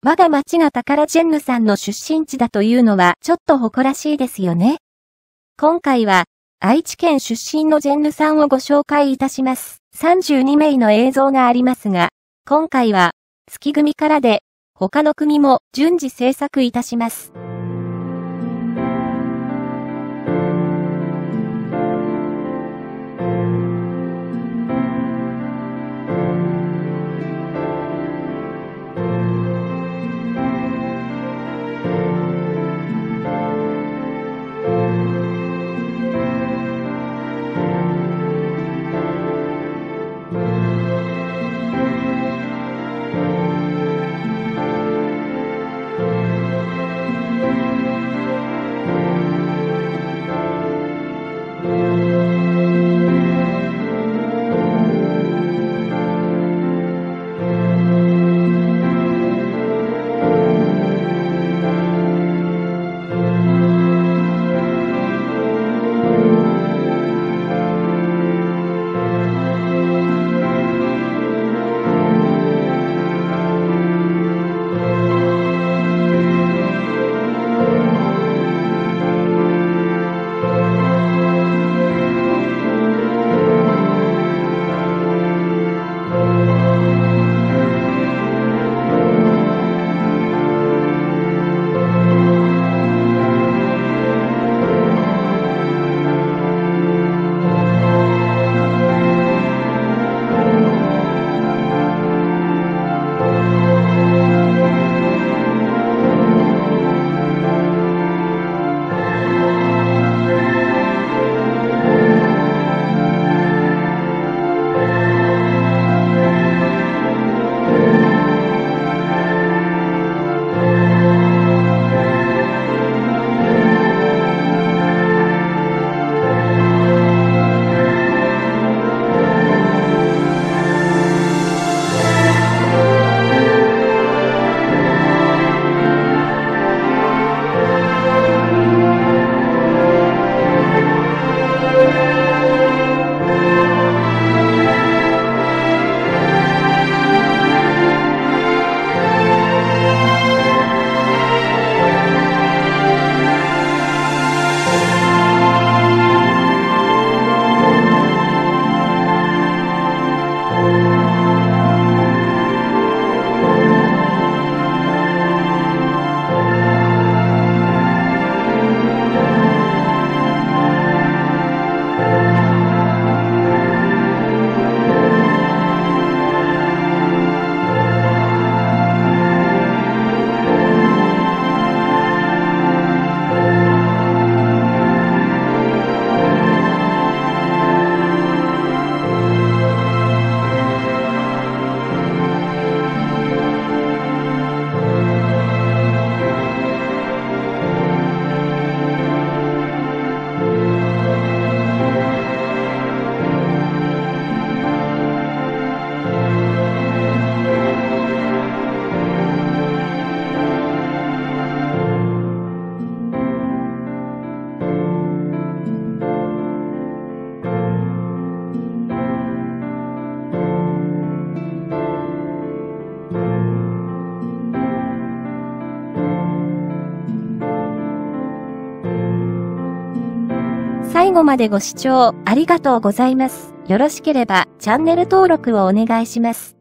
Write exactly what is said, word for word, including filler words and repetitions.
我が町がタカラジェンヌさんの出身地だというのはちょっと誇らしいですよね。今回は愛知県出身のジェンヌさんをご紹介いたします。さんじゅうにめいの映像がありますが、今回は月組からで他の組も順次制作いたします。最後までご視聴ありがとうございます。よろしければチャンネル登録をお願いします。